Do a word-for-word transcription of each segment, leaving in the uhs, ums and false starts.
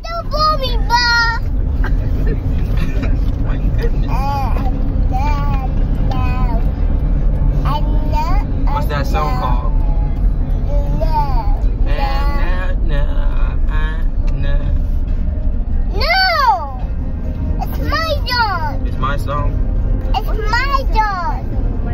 Don't blow me, Bob. My goodness. What's that song called? No! It's my dog! It's my song? It's my dog!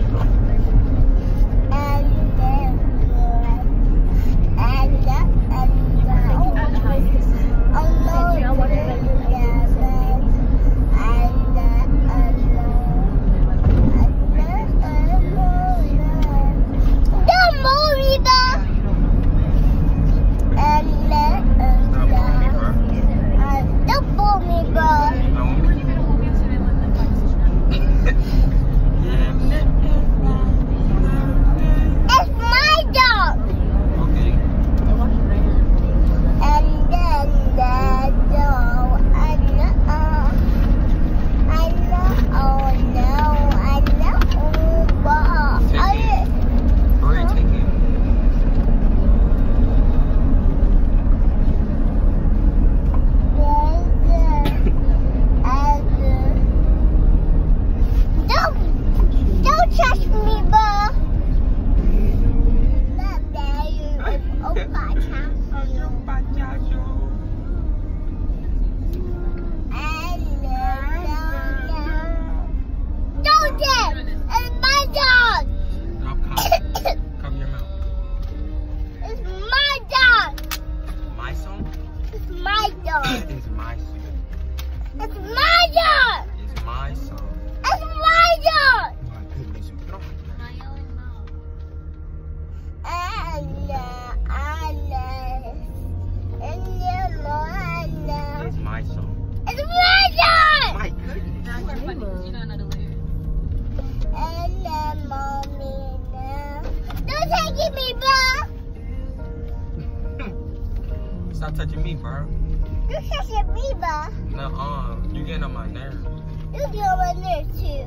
Stop touching me, bro. You touching me, bro. No, uh, you getting on my nerves. You get on my nerves too.